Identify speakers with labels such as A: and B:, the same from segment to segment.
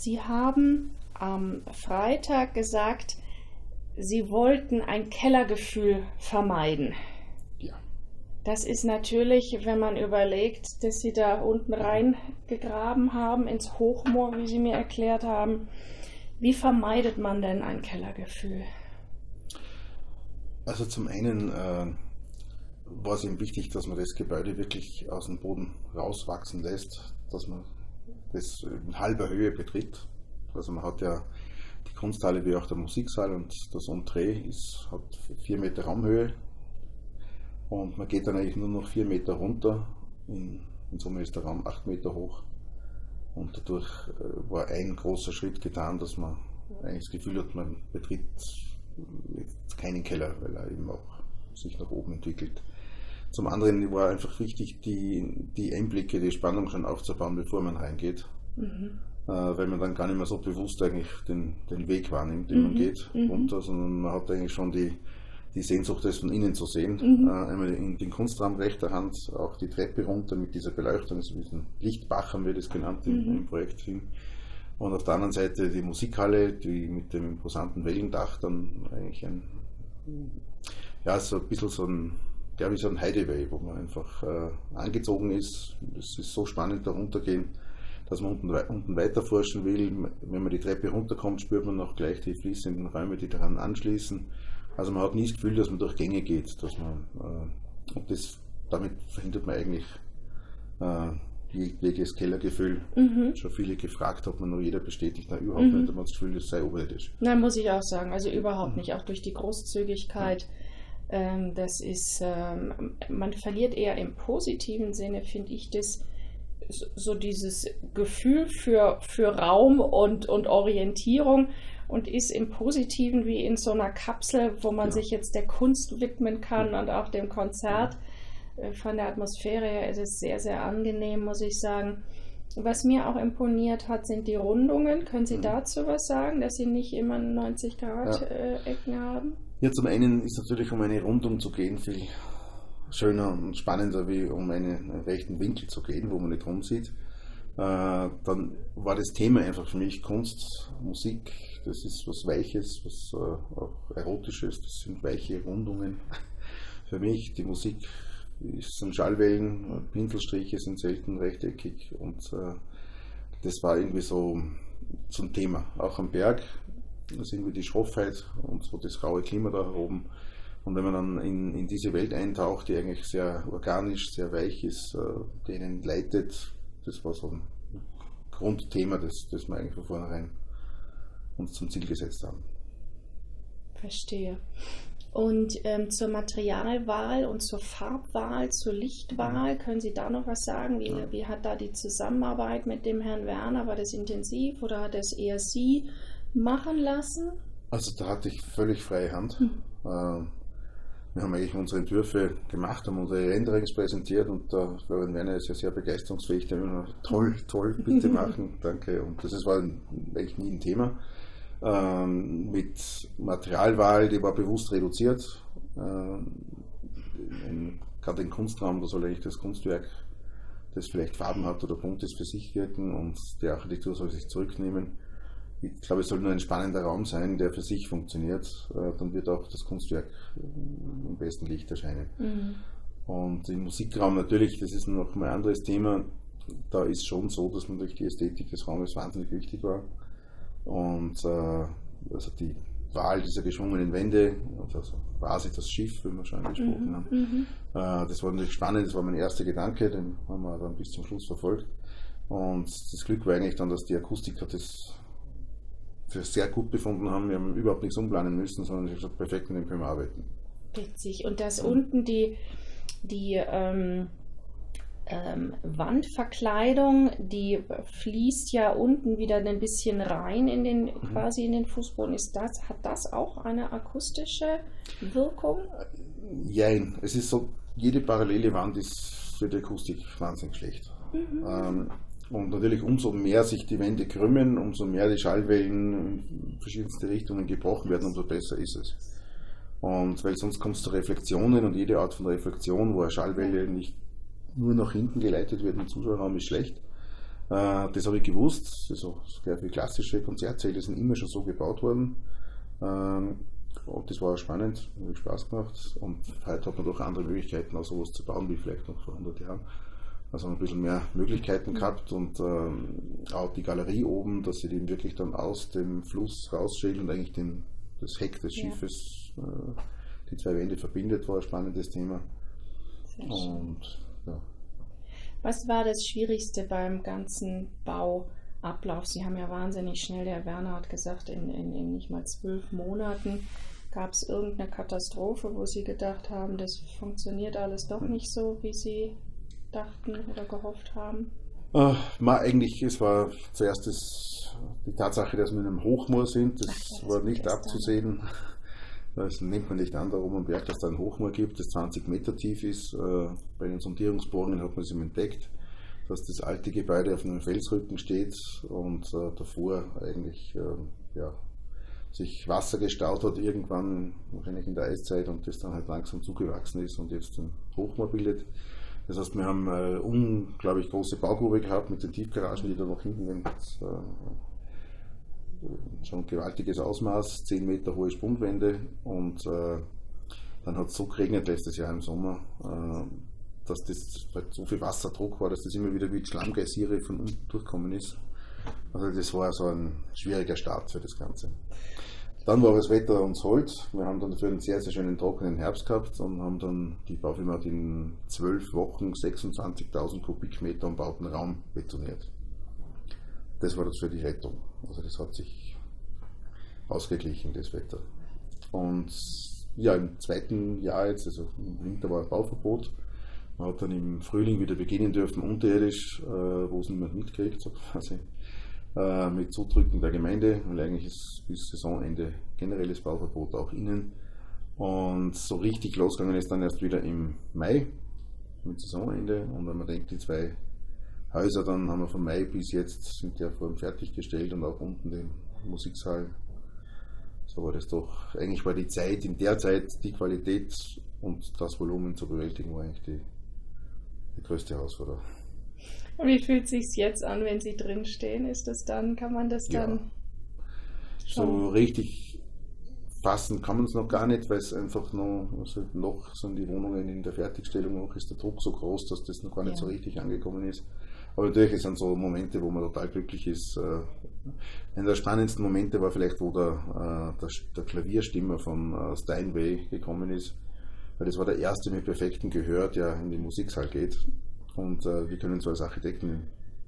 A: Sie haben am Freitag gesagt, Sie wollten ein Kellergefühl vermeiden.
B: Ja.
A: Das ist natürlich, wenn man überlegt, dass Sie da unten reingegraben haben ins Hochmoor, wie Sie mir erklärt haben. Wie vermeidet man denn ein Kellergefühl?
B: Also zum einen war es ihm wichtig, dass man das Gebäude wirklich aus dem Boden rauswachsen lässt, dass man das in halber Höhe betritt. Also man hat ja die Kunsthalle wie auch der Musiksaal und das Entree hat 4 Meter Raumhöhe und man geht dann eigentlich nur noch 4 Meter runter. In Summe ist der Raum 8 Meter hoch und dadurch war ein großer Schritt getan, dass man eigentlich das Gefühl hat, man betritt jetzt keinen Keller, weil er eben auch sich nach oben entwickelt. Zum anderen war einfach wichtig, die Einblicke, die Spannung schon aufzubauen, bevor man reingeht. Weil man dann gar nicht mehr so bewusst eigentlich den Weg wahrnimmt, den man geht runter, sondern man hat eigentlich schon die Sehnsucht, das von innen zu sehen. Einmal in den Kunstraum rechter Hand, auch die Treppe runter mit dieser Beleuchtung, also mit dem Lichtbach haben wir das genannt im Projekt hin. Und auf der anderen Seite die Musikhalle, die mit dem imposanten Wellendach dann eigentlich so ein bisschen so ein Hideaway, wo man einfach angezogen ist. Es ist so spannend, da runtergehen, dass man unten weiter forschen will. Wenn man die Treppe runterkommt, spürt man auch gleich die fließenden Räume, die daran anschließen. Also man hat nie das Gefühl, dass man durch Gänge geht. Und damit verhindert man eigentlich jegliches Kellergefühl. Schon viele gefragt, hat man nur jeder bestätigt, überhaupt nicht, hat man das Gefühl, das sei oberirdisch.
A: Nein, muss ich auch sagen, also überhaupt nicht, auch durch die Großzügigkeit. Das ist, man verliert eher im positiven Sinne, finde ich, so dieses Gefühl für Raum und Orientierung und ist im Positiven wie in so einer Kapsel, wo man sich jetzt der Kunst widmen kann und auch dem Konzert. Von der Atmosphäre her ist es sehr, sehr angenehm, muss ich sagen. Was mir auch imponiert hat, sind die Rundungen. Können Sie dazu was sagen, dass Sie nicht immer 90-Grad-Ecken haben?
B: Ja, zum einen ist natürlich, um eine Rundung zu gehen, viel schöner und spannender, wie um einen rechten Winkel zu gehen, wo man nicht rumsieht. Dann war das Thema einfach für mich Kunst, Musik, das ist was Weiches, was auch Erotisches, das sind weiche Rundungen. Für mich, die Musik sind Schallwellen, Pinselstriche sind selten rechteckig und das war irgendwie so ein Thema. Auch am Berg, das ist irgendwie die Schroffheit und so das raue Klima da oben. Und wenn man dann in diese Welt eintaucht, die eigentlich sehr organisch, sehr weich ist, denen leitet, das war so ein Grundthema, das wir eigentlich von vornherein uns zum Ziel gesetzt haben.
A: Verstehe. Und zur Materialwahl und zur Farbwahl, zur Lichtwahl, können Sie da noch was sagen? Wie hat da die Zusammenarbeit mit dem Herrn Werner? War das intensiv oder hat es eher Sie machen lassen?
B: Also da hatte ich völlig freie Hand. Wir haben eigentlich unsere Entwürfe gemacht, haben unsere Renderings präsentiert und Florian Werner ist ja sehr begeisterungsfähig, der immer toll, bitte machen, danke. Und das war eigentlich nie ein Thema. Mit Materialwahl, die war bewusst reduziert. Gerade im Kunstraum, da soll eigentlich das Kunstwerk, das vielleicht Farben hat oder bunt ist, für sich wirken und die Architektur soll sich zurücknehmen. Ich glaube, es soll nur ein spannender Raum sein, der für sich funktioniert. Dann wird auch das Kunstwerk im besten Licht erscheinen. Und im Musikraum natürlich, das ist noch mal ein anderes Thema. Da ist schon so, dass natürlich die Ästhetik des Raumes wahnsinnig wichtig war. Und also die Wahl dieser geschwungenen Wände, also quasi das Schiff, wie wir schon angesprochen haben, das war natürlich spannend, das war mein erster Gedanke, den haben wir dann bis zum Schluss verfolgt. Und das Glück war eigentlich dann, dass die Akustiker das für sehr gut befunden haben. Wir haben überhaupt nichts umplanen müssen, sondern ich habe gesagt, perfekt, mit dem können wir arbeiten.
A: Witzig. Und dass unten die Wandverkleidung, die fließt ja unten wieder ein bisschen rein quasi in den Fußboden. Hat das auch eine akustische Wirkung?
B: Jein. Es ist so, jede parallele Wand ist für die Akustik wahnsinnig schlecht. Und natürlich umso mehr sich die Wände krümmen, umso mehr die Schallwellen in verschiedenste Richtungen gebrochen werden, umso besser ist es. Und weil sonst kommt es zu Reflexionen und jede Art von Reflexion, wo eine Schallwelle nicht nur nach hinten geleitet wird im Zuschauerraum, ist schlecht. Das habe ich gewusst. Also, wie klassische Konzertsäle sind immer schon so gebaut worden. Und das war spannend, hat Spaß gemacht. Und heute hat man doch andere Möglichkeiten, auch sowas zu bauen, wie vielleicht noch vor 100 Jahren. Also ein bisschen mehr Möglichkeiten gehabt und auch die Galerie oben, dass sie den wirklich dann aus dem Fluss rausschält und eigentlich das Heck des Schiffes, die zwei Wände verbindet, war ein spannendes Thema.
A: Sehr schön.
B: Und, ja.
A: Was war das Schwierigste beim ganzen Bauablauf? Sie haben ja wahnsinnig schnell, der Werner hat gesagt, in nicht mal 12 Monaten. Gab es irgendeine Katastrophe, wo Sie gedacht haben, das funktioniert alles doch nicht so, wie Sie dachten oder gehofft haben?
B: Es war zuerst die Tatsache, dass wir in einem Hochmoor sind. Das war nicht abzusehen. Das nimmt man nicht an, da oben am Berg, dass da ein Hochmoor gibt, das 20 Meter tief ist. Bei den Sondierungsbohrungen hat man es entdeckt, dass das alte Gebäude auf einem Felsrücken steht und davor eigentlich sich Wasser gestaut hat, irgendwann wahrscheinlich in der Eiszeit, und das dann halt langsam zugewachsen ist und jetzt ein Hochmoor bildet. Das heißt, wir haben eine unglaublich große Baugrube gehabt mit den Tiefgaragen, die da noch hinten gehen. Schon ein gewaltiges Ausmaß, 10 Meter hohe Sprungwände, und dann hat es so geregnet letztes Jahr im Sommer, dass das so viel Wasserdruck war, dass das immer wieder wie Schlammgeysire von unten durchgekommen ist. Also das war so ein schwieriger Start für das Ganze. Dann war das Wetter uns hold. Wir haben dann dafür einen sehr, sehr schönen trockenen Herbst gehabt und haben dann, die Baufirma hat in 12 Wochen 26.000 Kubikmeter umbauten Raum betoniert. Das war das für die Rettung. Also das hat sich ausgeglichen, das Wetter. Und ja, im zweiten Jahr jetzt, also im Winter war ein Bauverbot. Man hat dann im Frühling wieder beginnen dürfen, unterirdisch, wo es niemand mitkriegt, so quasi. Mit Zudrücken der Gemeinde, weil eigentlich ist bis Saisonende generelles Bauverbot auch innen. Und so richtig losgegangen ist dann erst wieder im Mai mit Saisonende. Und wenn man denkt, die zwei Häuser, dann haben wir von Mai bis jetzt, sind ja vor allem fertiggestellt, und auch unten den Musiksaal. So war das doch, eigentlich war die Zeit, in der Zeit die Qualität und das Volumen zu bewältigen, war eigentlich die größte Herausforderung.
A: Und wie fühlt es sich jetzt an, wenn Sie drin stehen? Kann man das dann
B: so richtig fassen kann man es noch gar nicht, weil es einfach noch sind die Wohnungen in der Fertigstellung, noch ist der Druck so groß, dass das noch gar nicht so richtig angekommen ist. Aber natürlich sind so Momente, wo man total glücklich ist. Einer der spannendsten Momente war vielleicht, wo der Klavierstimmer von Steinway gekommen ist, weil das war der erste mit perfektem Gehör, der in den Musiksaal geht. Und wir können so als Architekten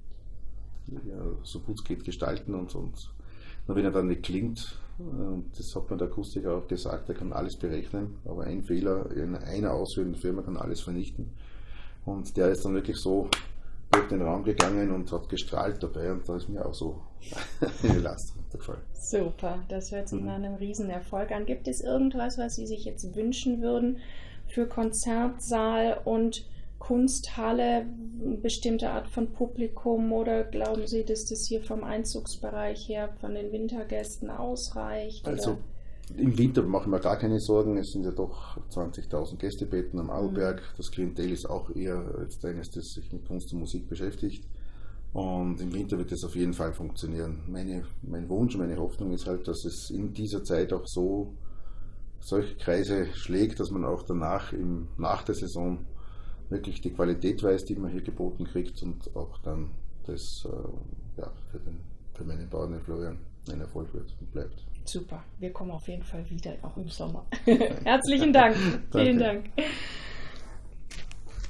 B: so gut es geht gestalten, und wenn er dann nicht klingt, und das hat mir der Akustiker auch gesagt, er kann alles berechnen, aber ein Fehler in einer ausführenden Firma kann alles vernichten. Und der ist dann wirklich so durch den Raum gegangen und hat gestrahlt dabei, und da ist mir auch so eine Last runtergefallen.
A: Super, das hört sich nach einem Riesenerfolg an. Gibt es irgendwas, was Sie sich jetzt wünschen würden für Konzertsaal und Kunsthalle, eine bestimmte Art von Publikum, oder glauben Sie, dass das hier vom Einzugsbereich her von den Wintergästen ausreicht?
B: Also im Winter machen wir gar keine Sorgen, es sind ja doch 20.000 Gästebetten am Auberg, das Klientel ist auch eher jetzt eines, das sich mit Kunst und Musik beschäftigt, und im Winter wird das auf jeden Fall funktionieren. Mein Wunsch, meine Hoffnung ist halt, dass es in dieser Zeit auch solche Kreise schlägt, dass man auch danach, nach der Saison, wirklich die Qualität weiß, die man hier geboten kriegt, und auch dann das für meinen Bauern, den Florian, ein Erfolg wird und bleibt.
A: Super, wir kommen auf jeden Fall wieder, auch im Sommer. Herzlichen Dank. Vielen Dank.